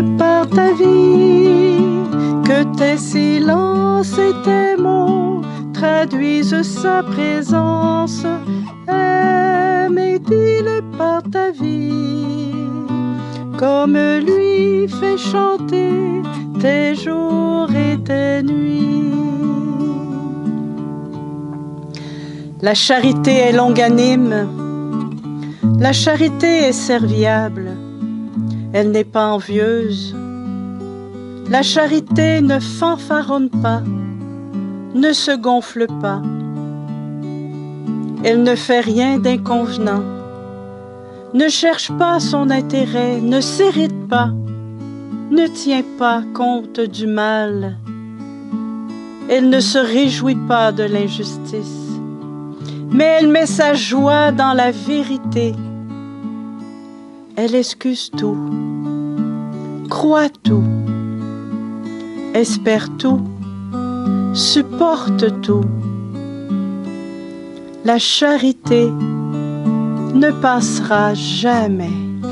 par ta vie, que tes silences et tes mots traduisent sa présence. Aime et dis-le par ta vie, comme lui fait chanter tes jours et tes nuits. La charité est longanime, la charité est serviable, elle n'est pas envieuse. La charité ne fanfaronne pas, ne se gonfle pas. Elle ne fait rien d'inconvenant, ne cherche pas son intérêt, ne s'irrite pas, ne tient pas compte du mal. Elle ne se réjouit pas de l'injustice, mais elle met sa joie dans la vérité. Elle excuse tout, croit tout, espère tout, supporte tout. La charité ne passera jamais.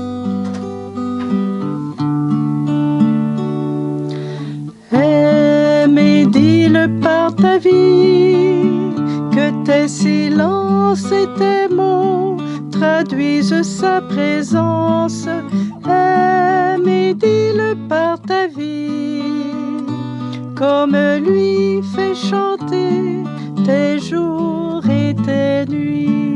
Aime et dis-le par ta vie, que tes silences et tes mots traduisent sa présence. Aime et dis-le par ta vie, comme lui fait chanter tes jours et tes nuits.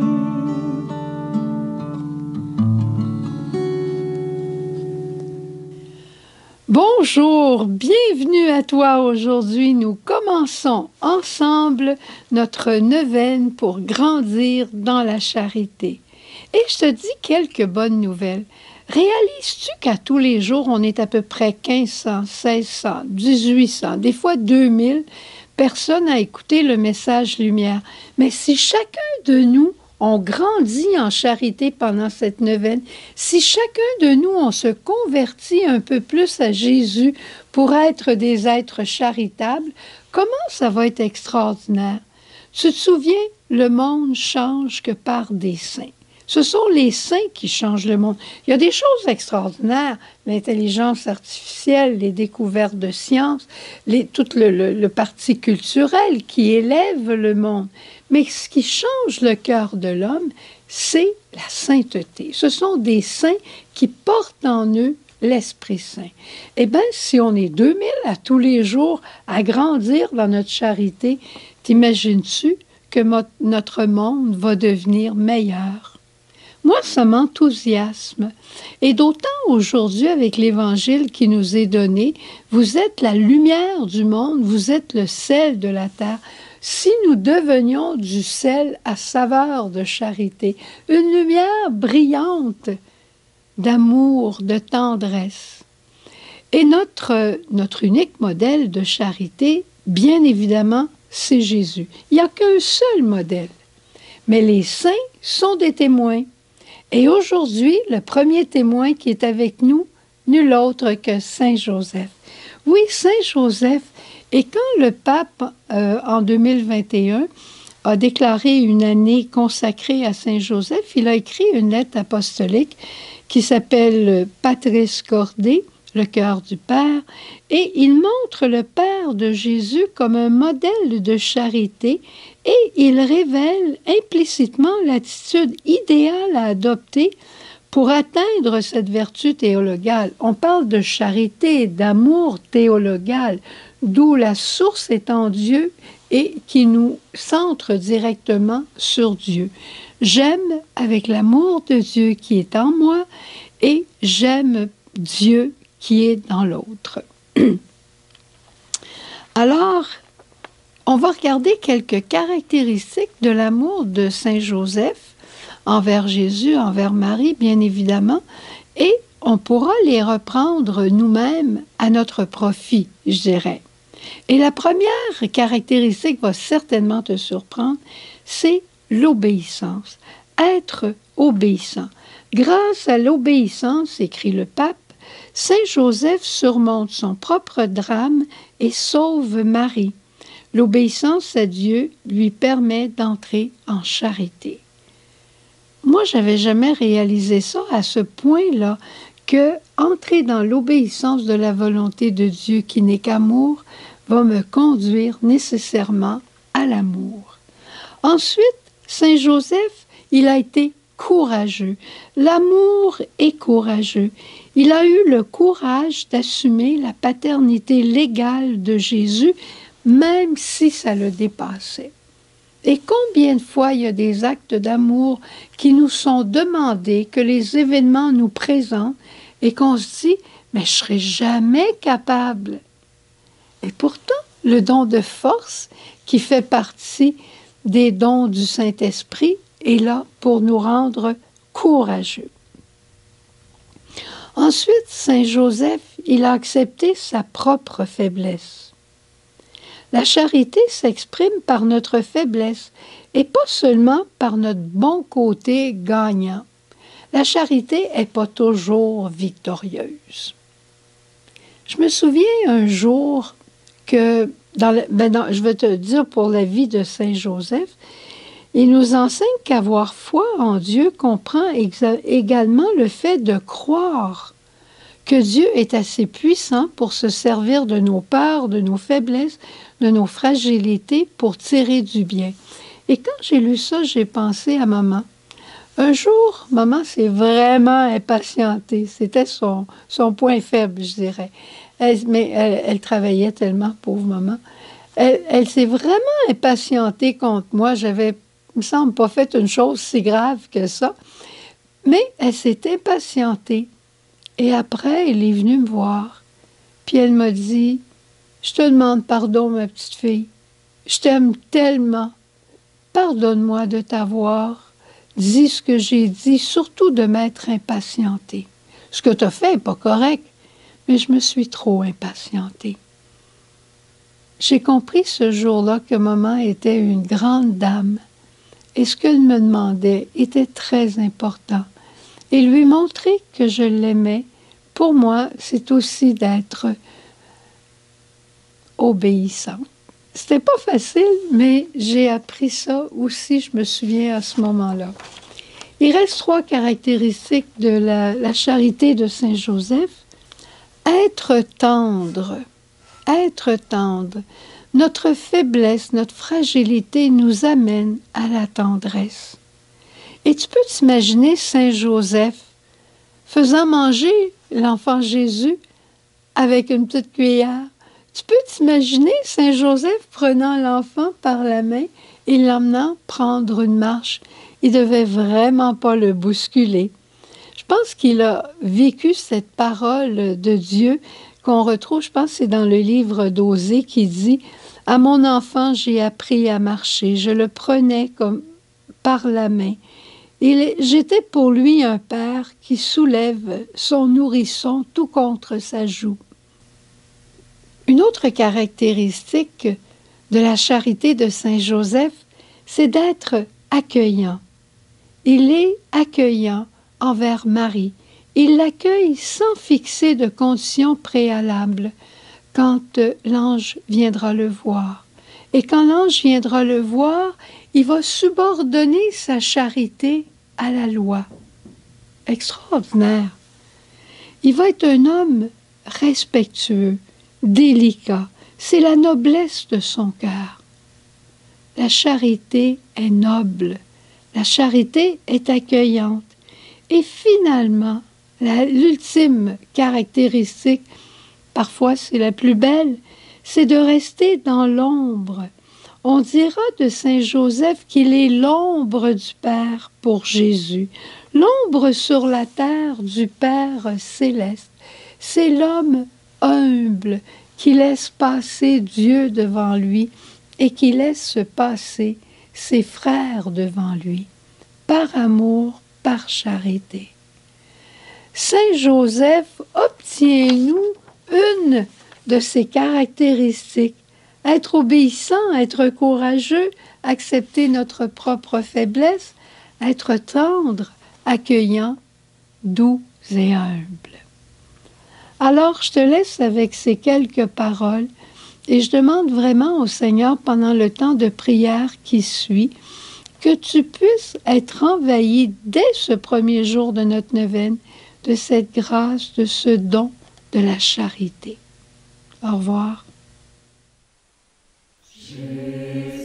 Bonjour, bienvenue à toi aujourd'hui. Nous commençons ensemble notre neuvaine pour grandir dans la charité. Et je te dis quelques bonnes nouvelles. Réalises-tu qu'à tous les jours, on est à peu près 1500, 1600, 1800, des fois 2000 personnes à écouter le message lumière. Mais si chacun de nous on grandit en charité pendant cette neuvaine, si chacun de nous, on se convertit un peu plus à Jésus pour être des êtres charitables, comment ça va être extraordinaire? Tu te souviens, le monde change que par des saints. Ce sont les saints qui changent le monde. Il y a des choses extraordinaires, l'intelligence artificielle, les découvertes de sciences, tout le parti culturel qui élève le monde. Mais ce qui change le cœur de l'homme, c'est la sainteté. Ce sont des saints qui portent en eux l'Esprit Saint. Eh bien, si on est 2000 à tous les jours à grandir dans notre charité, t'imagines-tu que notre monde va devenir meilleur? Moi, ça m'enthousiasme. Et d'autant aujourd'hui avec l'Évangile qui nous est donné, vous êtes la lumière du monde, vous êtes le sel de la terre. Si nous devenions du sel à saveur de charité, une lumière brillante d'amour, de tendresse. Et notre unique modèle de charité, bien évidemment, c'est Jésus. Il n'y a qu'un seul modèle. Mais les saints sont des témoins. Et aujourd'hui, le premier témoin qui est avec nous, nul autre que Saint Joseph. Oui, Saint Joseph. Et quand le pape, en 2021, a déclaré une année consacrée à Saint Joseph, il a écrit une lettre apostolique qui s'appelle Patris Cordé, le cœur du Père, et il montre le Père de Jésus comme un modèle de charité et il révèle implicitement l'attitude idéale à adopter pour atteindre cette vertu théologale. On parle de charité, d'amour théologal, d'où la source est en Dieu et qui nous centre directement sur Dieu. J'aime avec l'amour de Dieu qui est en moi et j'aime Dieu qui est dans l'autre. Alors, on va regarder quelques caractéristiques de l'amour de Saint Joseph envers Jésus, envers Marie, bien évidemment, et on pourra les reprendre nous-mêmes à notre profit, je dirais. Et la première caractéristique va certainement te surprendre, c'est l'obéissance. Être obéissant. Grâce à l'obéissance, écrit le pape, Saint Joseph surmonte son propre drame et sauve Marie. L'obéissance à Dieu lui permet d'entrer en charité. Moi, je n'avais jamais réalisé ça à ce point-là, que entrer dans l'obéissance de la volonté de Dieu qui n'est qu'amour va me conduire nécessairement à l'amour. Ensuite, Saint Joseph, il a été courageux. L'amour est courageux. Il a eu le courage d'assumer la paternité légale de Jésus, même si ça le dépassait. Et combien de fois il y a des actes d'amour qui nous sont demandés, que les événements nous présentent, et qu'on se dit, mais je ne serai jamais capable. Et pourtant, le don de force, qui fait partie des dons du Saint-Esprit, est là pour nous rendre courageux. Ensuite, Saint Joseph, il a accepté sa propre faiblesse. La charité s'exprime par notre faiblesse et pas seulement par notre bon côté gagnant. La charité n'est pas toujours victorieuse. Je me souviens un jour que, je vais te dire pour la vie de Saint Joseph, il nous enseigne qu'avoir foi en Dieu comprend également le fait de croire que Dieu est assez puissant pour se servir de nos peurs, de nos faiblesses, de nos fragilités pour tirer du bien. Et quand j'ai lu ça, j'ai pensé à maman. Un jour, maman s'est vraiment impatientée. C'était son point faible, je dirais. Elle travaillait tellement, pauvre maman. Elle s'est vraiment impatientée contre moi. J'avais, il me semble, pas fait une chose si grave que ça. Mais elle s'est impatientée. Et après, elle est venue me voir. Puis elle m'a dit, « Je te demande pardon, ma petite fille. Je t'aime tellement. Pardonne-moi de t'avoir dit ce que j'ai dit, surtout de m'être impatientée. Ce que tu as fait n'est pas correct, mais je me suis trop impatientée. » J'ai compris ce jour-là que maman était une grande dame et ce qu'elle me demandait était très important. Et lui montrer que je l'aimais, pour moi, c'est aussi d'être obéissante. C'était pas facile, mais j'ai appris ça aussi, je me souviens à ce moment-là. Il reste 3 caractéristiques de la charité de Saint Joseph. Être tendre. Être tendre. Notre faiblesse, notre fragilité nous amène à la tendresse. Et tu peux t'imaginer Saint Joseph faisant manger l'enfant Jésus avec une petite cuillère. Tu peux t'imaginer Saint Joseph prenant l'enfant par la main et l'emmenant prendre une marche. Il ne devait vraiment pas le bousculer. Je pense qu'il a vécu cette parole de Dieu qu'on retrouve, je pense que c'est dans le livre d'Osée qui dit « À mon enfant, j'ai appris à marcher. Je le prenais comme par la main. J'étais pour lui un père qui soulève son nourrisson tout contre sa joue. » Une autre caractéristique de la charité de Saint Joseph, c'est d'être accueillant. Il est accueillant envers Marie. Il l'accueille sans fixer de conditions préalables quand l'ange viendra le voir. Et quand l'ange viendra le voir, il va subordonner sa charité à la loi. Extraordinaire. Il va être un homme respectueux, délicat. C'est la noblesse de son cœur. La charité est noble. La charité est accueillante. Et finalement, l'ultime caractéristique, parfois c'est la plus belle, c'est de rester dans l'ombre. On dira de Saint Joseph qu'il est l'ombre du Père pour Jésus, l'ombre sur la terre du Père céleste. C'est l'homme humble qui laisse passer Dieu devant lui et qui laisse passer ses frères devant lui, par amour, par charité. Saint Joseph obtient-nous une de ces caractéristiques, être obéissant, être courageux, accepter notre propre faiblesse, être tendre, accueillant, doux et humble. Alors, je te laisse avec ces quelques paroles et je demande vraiment au Seigneur, pendant le temps de prière qui suit, que tu puisses être envahi dès ce premier jour de notre neuvaine de cette grâce, de ce don de la charité. Au revoir. Jésus.